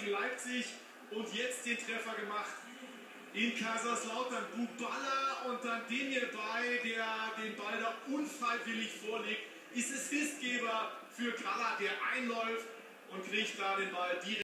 gegen Leipzig und jetzt den Treffer gemacht in Kaiserslautern. Buballa und dann Demir Bay, der den Ball da unfreiwillig vorlegt, ist Assistgeber für Graller, der einläuft und kriegt da den Ball direkt.